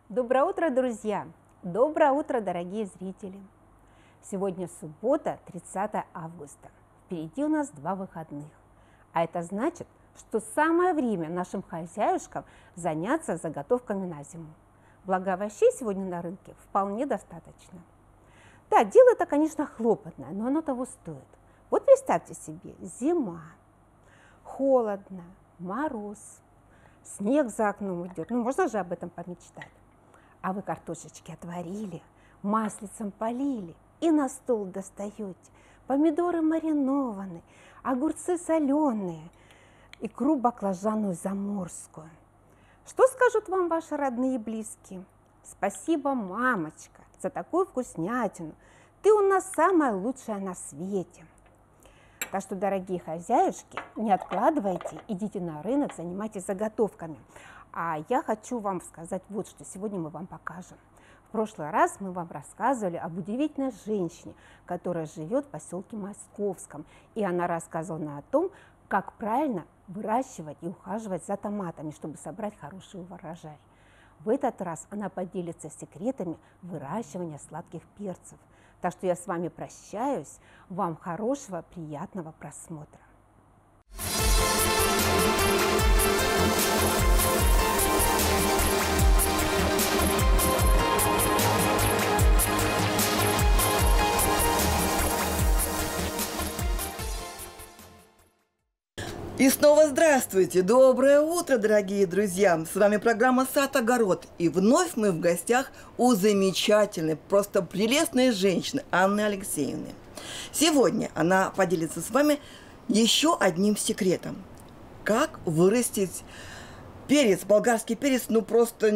Доброе утро, друзья! Доброе утро, дорогие зрители! Сегодня суббота, 30 августа. Впереди у нас 2 выходных. А это значит, что самое время нашим хозяюшкам заняться заготовками на зиму. Благо овощей сегодня на рынке вполне достаточно. Да, дело это, конечно, хлопотное, но оно того стоит. Вот представьте себе, зима, холодно, мороз, снег за окном идет. Ну, можно же об этом помечтать. А вы картошечки отварили, маслицем полили и на стол достаете. Помидоры маринованные, огурцы соленые, икру баклажанную заморскую. Что скажут вам ваши родные и близкие? Спасибо, мамочка, за такую вкуснятину. Ты у нас самая лучшая на свете. Так что, дорогие хозяюшки, не откладывайте, идите на рынок, занимайтесь заготовками. А я хочу вам сказать вот что. Сегодня мы вам покажем. В прошлый раз мы вам рассказывали об удивительной женщине, которая живет в поселке Московском. И она рассказывала о том, как правильно выращивать и ухаживать за томатами, чтобы собрать хороший урожай. В этот раз она поделится секретами выращивания сладких перцев. Так что я с вами прощаюсь. Вам хорошего, приятного просмотра. И снова здравствуйте! Доброе утро, дорогие друзья! С вами программа «Сад-огород». И вновь мы в гостях у замечательной, просто прелестной женщины Анны Алексеевны. Сегодня она поделится с вами еще одним секретом. Как вырастить перец, болгарский перец, ну просто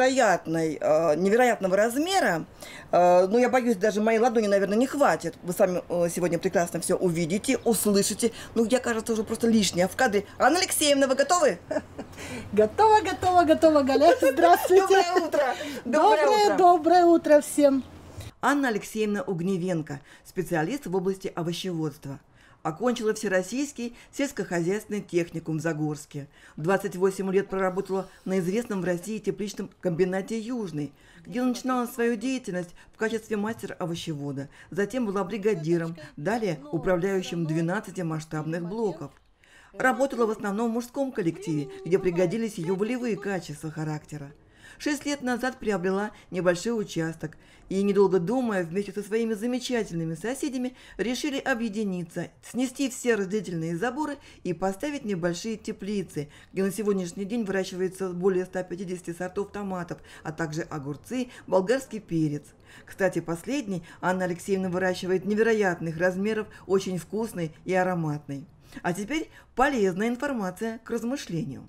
невероятного размера. Ну, я боюсь, даже моей ладони, наверное, не хватит. Вы сами сегодня прекрасно все увидите, услышите. Ну, я, кажется, уже просто лишняя в кадре. Анна Алексеевна, вы готовы? Готова, Галя. Здравствуйте. Доброе утро. Доброе утро всем. Анна Алексеевна Угневенко, специалист в области овощеводства. Окончила Всероссийский сельскохозяйственный техникум в Загорске. 28 лет проработала на известном в России тепличном комбинате «Южный», где начинала свою деятельность в качестве мастера-овощевода. Затем была бригадиром, далее управляющим 12 масштабных блоков. Работала в основном в мужском коллективе, где пригодились ее волевые качества характера. 6 лет назад приобрела небольшой участок и, недолго думая, вместе со своими замечательными соседями решили объединиться, снести все разделительные заборы и поставить небольшие теплицы, где на сегодняшний день выращивается более 150 сортов томатов, а также огурцы, болгарский перец. Кстати, последний Анна Алексеевна выращивает невероятных размеров, очень вкусный и ароматный. А теперь полезная информация к размышлению.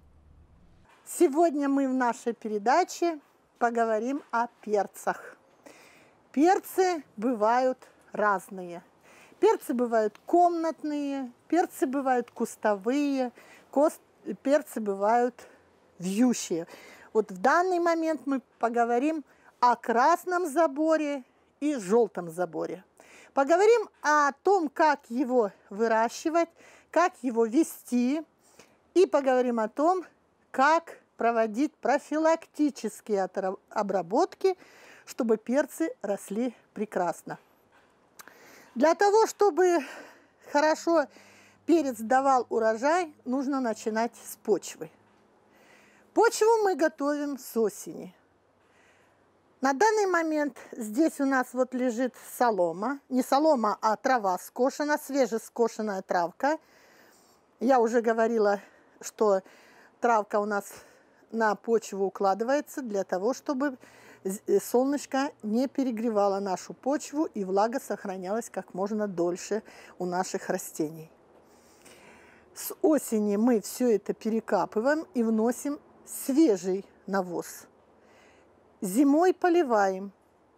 Сегодня мы в нашей передаче поговорим о перцах. Перцы бывают разные. Перцы бывают комнатные, перцы бывают кустовые, перцы бывают вьющие. Вот в данный момент мы поговорим о красном заборе и желтом заборе. Поговорим о том, как его выращивать, как его вести, и поговорим о том, как проводить профилактические обработки, чтобы перцы росли прекрасно. Для того, чтобы хорошо перец давал урожай, нужно начинать с почвы. Почву мы готовим с осени. На данный момент здесь у нас вот лежит солома. Не солома, а трава скошена, свежескошенная травка. Я уже говорила, что травка у нас на почву укладывается для того, чтобы солнышко не перегревало нашу почву и влага сохранялась как можно дольше у наших растений. С осени мы все это перекапываем и вносим свежий навоз. Зимой поливаем.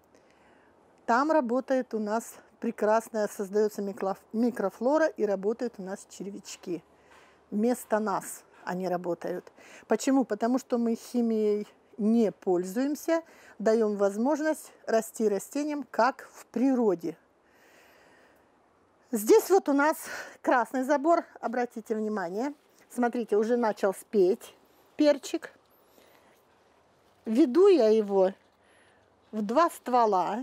Там работает у нас прекрасная, создается микрофлора и работают у нас червячки. Вместо нас они работают. Почему? Потому что мы химией не пользуемся, даем возможность расти растениям, как в природе. Здесь вот у нас красный забор, обратите внимание. Смотрите, уже начал спеть перчик. веду я его в 2 ствола.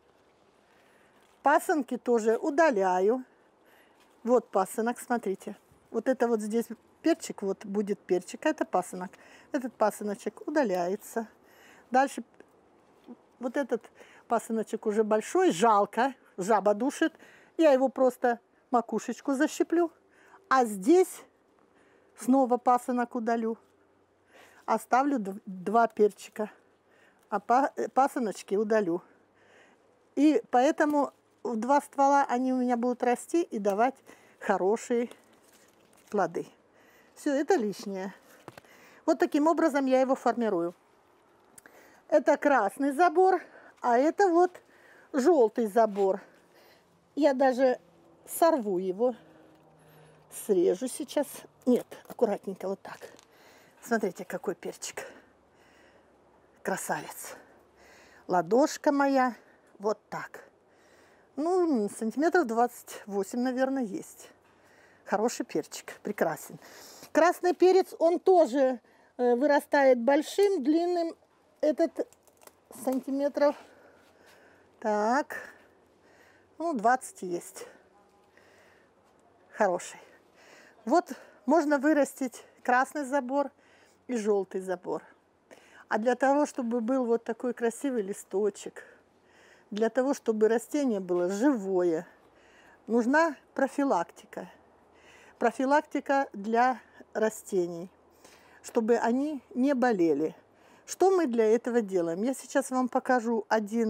Пасынки тоже удаляю. Вот пасынок, смотрите. Вот это вот здесь перчик, вот будет перчик, а это пасынок. Этот пасыночек удаляется. Дальше вот этот пасыночек уже большой, жалко, жаба душит. Я его просто макушечку защиплю. А здесь снова пасынок удалю. Оставлю 2 перчика, а пасыночки удалю. И поэтому в 2 ствола они у меня будут расти и давать хорошие плоды. Все, это лишнее. Вот таким образом я его формирую. Это красный забор, а это вот желтый забор. Я даже сорву его, срежу сейчас. Нет, аккуратненько вот так. Смотрите, какой перчик. Красавец. Ладошка моя вот так. Ну, сантиметров 28, наверное, есть. Хороший перчик, прекрасен. Красный перец, он тоже вырастает большим, длинным. Этот сантиметров, так, ну, 20 есть. Хороший. Вот можно вырастить красный забор и желтый забор. А для того, чтобы был вот такой красивый листочек, для того, чтобы растение было живое, нужна профилактика. Профилактика для растений, чтобы они не болели. Что мы для этого делаем? Я сейчас вам покажу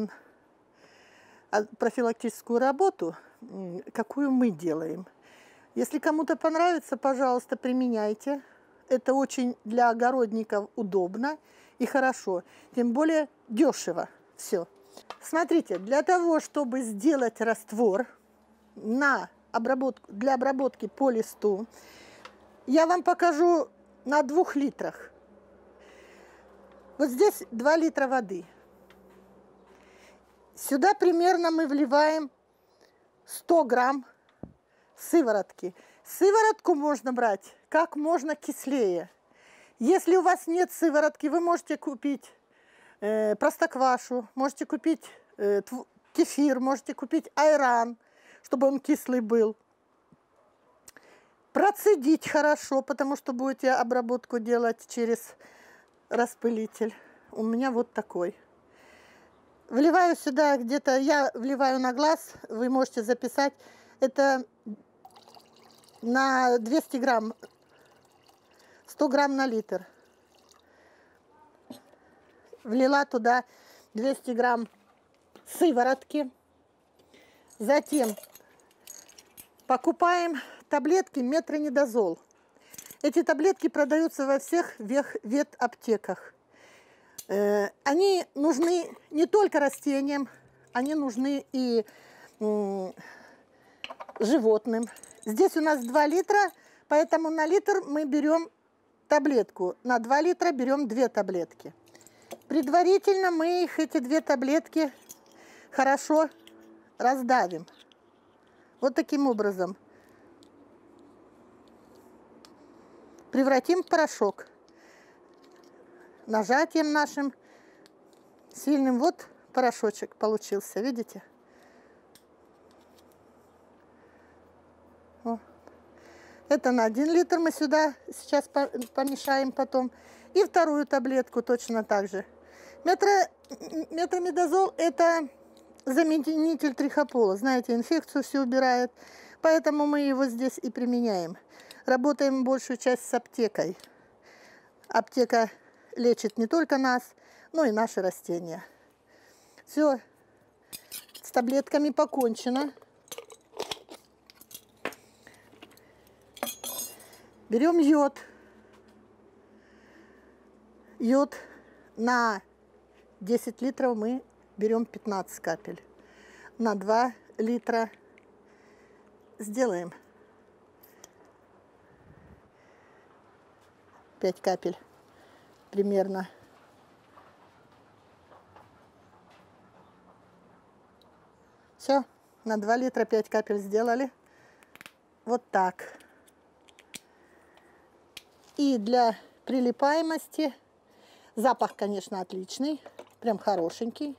профилактическую работу, какую мы делаем. Если кому-то понравится, пожалуйста, применяйте. Это очень для огородников удобно и хорошо. Тем более дешево. Все. Смотрите, для того, чтобы сделать раствор для обработки по листу, я вам покажу на 2 литрах. Вот здесь 2 литра воды. Сюда примерно мы вливаем 100 грамм сыворотки. Сыворотку можно брать как можно кислее. Если у вас нет сыворотки, вы можете купить простоквашу, можете купить кефир, можете купить айран, чтобы он кислый был. Процедить хорошо, потому что будете обработку делать через распылитель. У меня вот такой. Вливаю сюда где-то, я вливаю на глаз, вы можете записать, это на 200 грамм, 100 грамм на литр. Влила туда 200 грамм сыворотки. Затем покупаем таблетки метронидазол. Эти таблетки продаются во всех ветаптеках. Они нужны не только растениям, они нужны и животным. Здесь у нас 2 литра, поэтому на литр мы берем таблетку. На 2 литра берем 2 таблетки. Предварительно мы эти 2 таблетки хорошо раздавим. Вот таким образом. Превратим в порошок. Нажатием нашим сильным. Вот порошочек получился, видите? О. Это на 1 литр мы сюда сейчас помешаем потом. И 2 таблетку точно так же. Метромидазол – это заменитель трихопола. Знаете, инфекцию все убирает. Поэтому мы его здесь и применяем. Работаем большую часть с аптекой. Аптека лечит не только нас, но и наши растения. Все, с таблетками покончено. Берем йод. Йод на 10 литров мы берем 15 капель. На 2 литра сделаем 5 капель примерно. Все, на 2 литра 5 капель сделали. Вот так. И для прилипаемости Запах, конечно, отличный, прям хорошенький.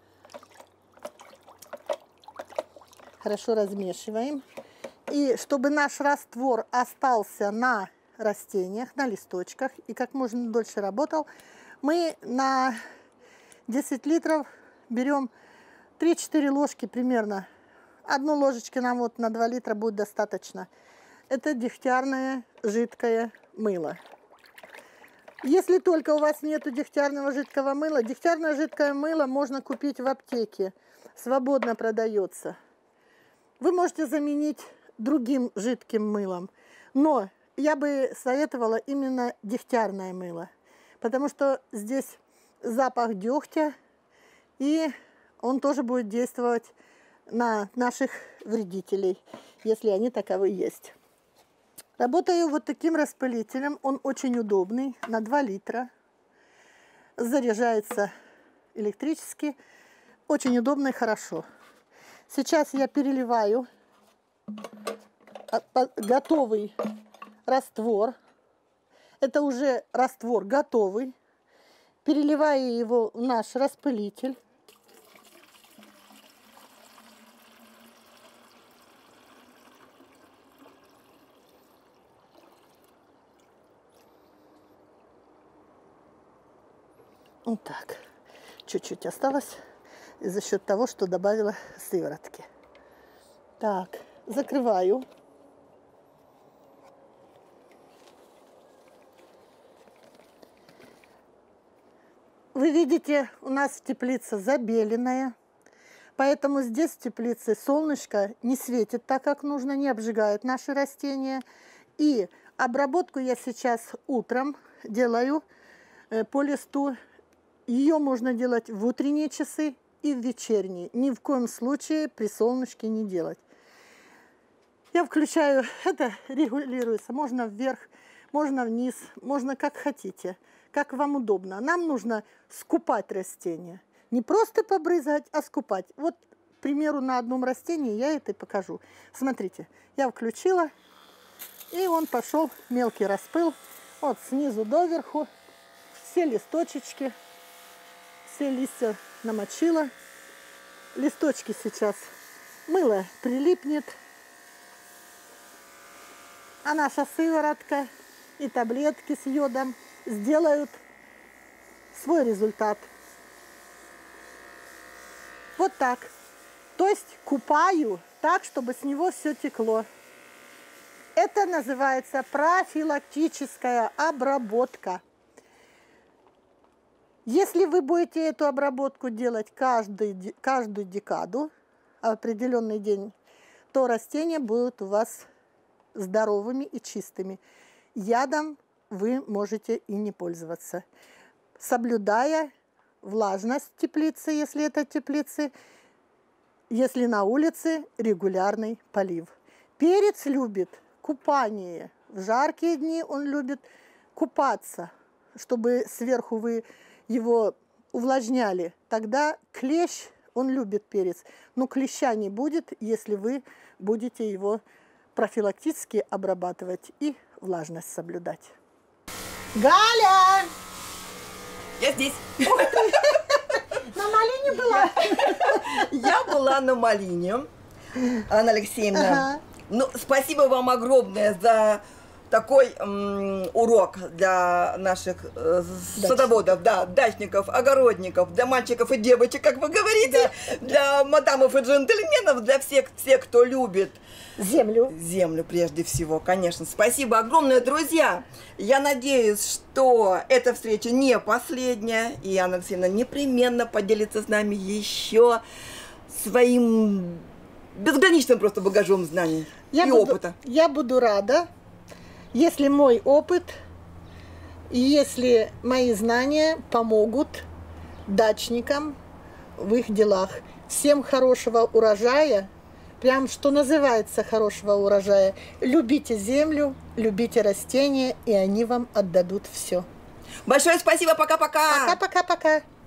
Хорошо размешиваем. И чтобы наш раствор остался на растениях, на листочках и как можно дольше работал, мы на 10 литров берем 3-4 ложки примерно. Одну ложечку нам вот на 2 литра будет достаточно. Это дегтярное жидкое мыло. Если только у вас нету дегтярного жидкого мыла, дегтярное жидкое мыло можно купить в аптеке, свободно продается. Вы можете заменить другим жидким мылом, но я бы советовала именно дегтярное мыло, потому что здесь запах дегтя, и он тоже будет действовать на наших вредителей, если они таковы есть. Работаю вот таким распылителем, он очень удобный, на 2 литра, заряжается электрически, очень удобно и хорошо. Сейчас я переливаю готовый раствор, это уже раствор готовый, переливаю его в наш распылитель. Вот так. Чуть-чуть осталось за счет того, что добавила сыворотки. Так, закрываю. Вы видите, у нас теплица забеленная, поэтому здесь в теплице солнышко не светит так, как нужно, не обжигает наши растения. И обработку я сейчас утром делаю по листу. Ее можно делать в утренние часы и в вечерние. Ни в коем случае при солнышке не делать. Я включаю, это регулируется, можно вверх, можно вниз, можно как хотите, как вам удобно. Нам нужно скупать растения. Не просто побрызгать, а скупать. Вот, к примеру, на одном растении я это и покажу. Смотрите, я включила, и он пошел мелкий распыл. Вот снизу доверху, все листочечки. Все листья намочила. Листочки сейчас мыло прилипнет. А наша сыворотка и таблетки с йодом сделают свой результат. Вот так. То есть купаю так, чтобы с него все текло. Это называется профилактическая обработка. Если вы будете эту обработку делать каждую декаду, определенный день, то растения будут у вас здоровыми и чистыми. Ядом вы можете и не пользоваться, соблюдая влажность теплицы, если это теплицы, если на улице регулярный полив. Перец любит купание. В жаркие дни он любит купаться, чтобы сверху вы его увлажняли. Тогда клещ, он любит перец, но клеща не будет, если вы будете его профилактически обрабатывать и влажность соблюдать. Галя! Я здесь. На малине была? Я была на малине, Анна Алексеевна. Ну, спасибо вам огромное за такой урок для наших садоводов, да, дачников, огородников, для мальчиков и девочек, как вы говорите, для мадамов и джентльменов, для всех, кто любит землю. Землю прежде всего, конечно. Спасибо огромное, друзья. Я надеюсь, что эта встреча не последняя, и Анна Алексеевна непременно поделится с нами еще своим безграничным просто багажом знаний и опыта. Я буду рада, если мой опыт и если мои знания помогут дачникам в их делах. Всем хорошего урожая, прям что называется хорошего урожая. Любите землю, любите растения, и они вам отдадут все. Большое спасибо, пока-пока! Пока-пока-пока!